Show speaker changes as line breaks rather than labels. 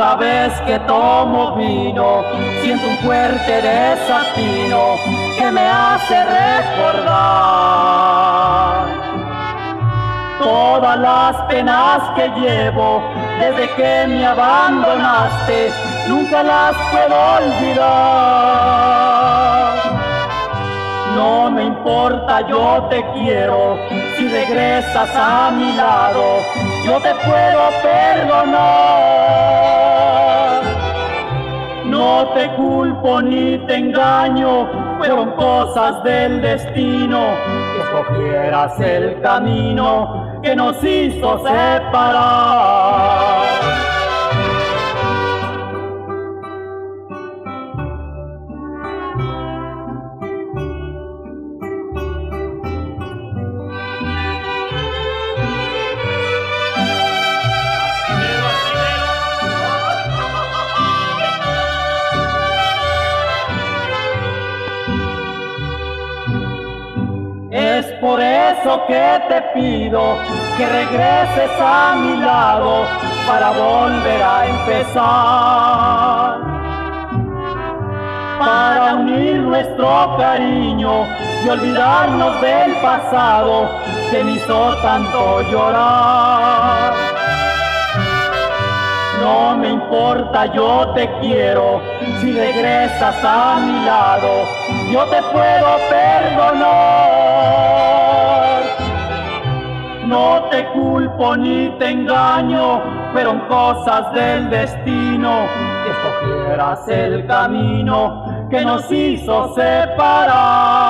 Cada vez que tomo vino, siento un fuerte desatino que me hace recordar todas las penas que llevo desde que me abandonaste. Nunca las puedo olvidar. No me importa, yo te quiero. Si regresas a mi lado, yo te puedo perdonar. No te culpo ni te engaño, fueron cosas del destino que escogieras el camino que nos hizo separar. Es por eso que te pido que regreses a mi lado para volver a empezar, para unir nuestro cariño y olvidarnos del pasado que me hizo tanto llorar. No me importa, yo te quiero. Si regresas a mi lado, yo te puedo perdonar. No te culpo ni te engaño, fueron cosas del destino que escogieras el camino que nos hizo separar.